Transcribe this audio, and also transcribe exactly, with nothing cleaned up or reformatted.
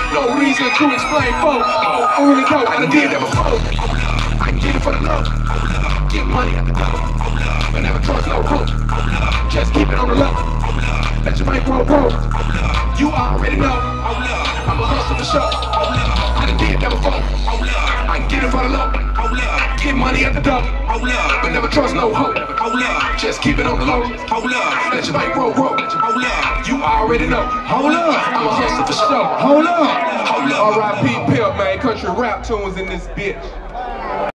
No reason to explain, folks. I only know I done did that before. I get it for the love. Get money at the door. But never trust no hope. Just keep it on the low. Let your mind grow, grow. You already know. I'm a hustler for sure. I done did that before. I get it for the low. Get money at the door. But never trust no hope. Just keep it on the low. Let your mind grow, grow. You already know. Hold up. I'm a hustler for sure. Hold up. R I P Pimp, man. Country rap tunes in this bitch.